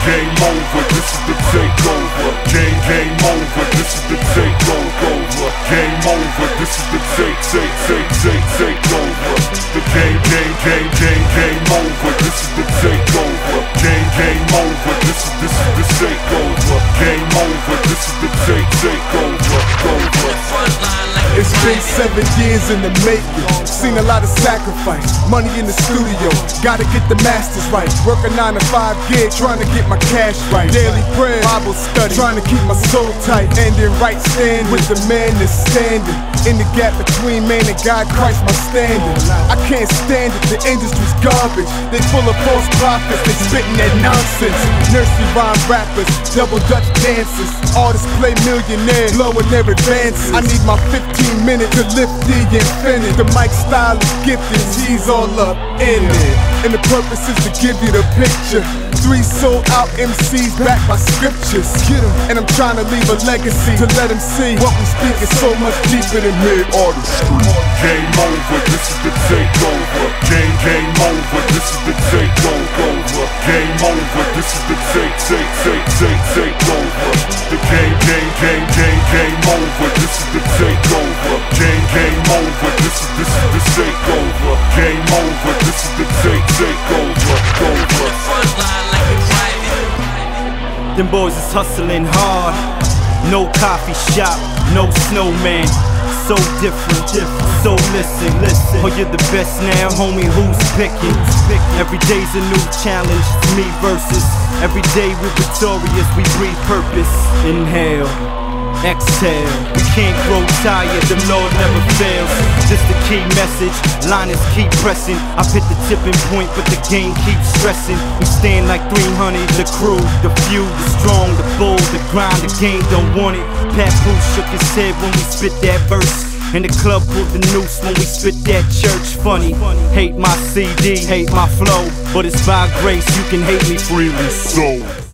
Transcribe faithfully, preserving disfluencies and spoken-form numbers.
game over, this is the takeover. Game, game over, this is the takeover. Game over, this is the take, take, take, take, takeover. The game, game, game, game, game over, this is the takeover. Game, game over, this is, this is the takeover. Game over, this is the take, takeover. It's been seven years in the making. Seen a lot of sacrifice, money in the studio, gotta get the masters right. Work a nine to five gig, trying to get my cash right. Daily prayer, Bible study, trying to keep my soul tight. And in right stand with the man that's standing in the gap between man and God, Christ my standing. I can't stand it, the industry's garbage. They full of false prophets, they spitting that nonsense. Nursery rhyme rappers, double dutch dancers, artists play millionaire, blowing their advances. I need my fifteen minutes to lift the infinite. The mic style is gifted, he's all up in it. And the purpose is to give you the picture. Three sold out M Cs backed by scriptures. And I'm trying to leave a legacy to let them see what we speak is so much deeper than mere artistry. Game over, this is the takeover. Game, game over, this is the takeover. Game over, this is the take, take, take, take, takeover. The game, game, game, game, game over, this is the takeover. Game, game over, this is, this is the takeover. Game over, this is the take, takeover. Over. Them boys is hustling hard. No coffee shop, no snowman. So different, different. So listen, listen. Oh, you're the best now, homie. Who's picking? Every day's a new challenge. Me versus. Every day we're victorious. We breathe purpose. Inhale, exhale. We can't grow tired. The Lord never fails. Just the key message. Liners keep pressing. I've hit the tipping point, but the game keeps stressing. We stand like three hundred. The crew, the few, the strong, the bold, the grind. The game don't want it. Pat Boo shook his head when we spit that verse. And the club pulled the noose when we spit that church. Funny, hate my C D, hate my flow, but it's by grace you can hate me freely. So